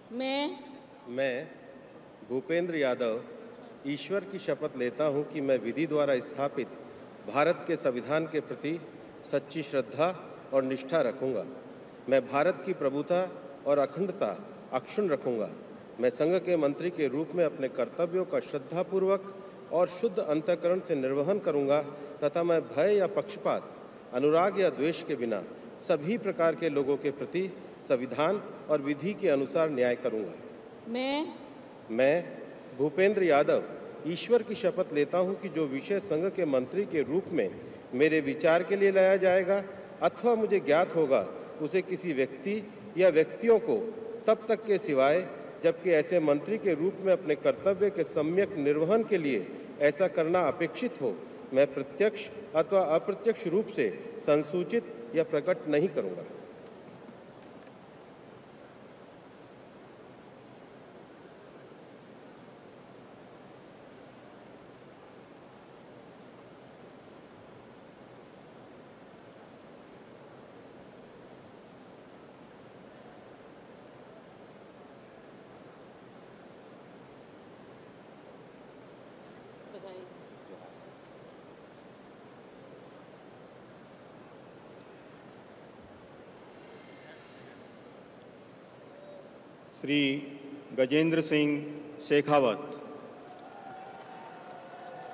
मैं भूपेंद्र यादव ईश्वर की शपथ लेता हूं कि मैं विधि द्वारा स्थापित भारत के संविधान के प्रति सच्ची श्रद्धा और निष्ठा रखूंगा। मैं भारत की प्रभुता और अखंडता अक्षुण्ण रखूंगा। मैं संघ के मंत्री के रूप में अपने कर्तव्यों का श्रद्धापूर्वक और शुद्ध अंतःकरण से निर्वहन करूंगा तथा मैं भय या पक्षपात, अनुराग या द्वेष के बिना सभी प्रकार के लोगों के प्रति संविधान और विधि के अनुसार न्याय करूंगा। मैं भूपेंद्र यादव ईश्वर की शपथ लेता हूं कि जो विषय संघ के मंत्री के रूप में मेरे विचार के लिए लाया जाएगा अथवा मुझे ज्ञात होगा, उसे किसी व्यक्ति या व्यक्तियों को तब तक के सिवाय जबकि ऐसे मंत्री के रूप में अपने कर्तव्य के सम्यक निर्वहन के लिए ऐसा करना अपेक्षित हो, मैं प्रत्यक्ष अथवा अप्रत्यक्ष रूप से संसूचित या प्रकट नहीं करूंगा। श्री गजेंद्र सिंह शेखावत।